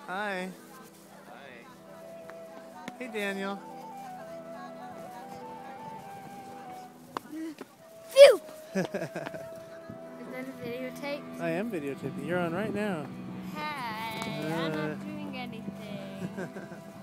Hi. Hi. Hey, Daniel. Phew! Is that a videotape? I am videotaping. You're on right now. Hi, I'm not doing anything.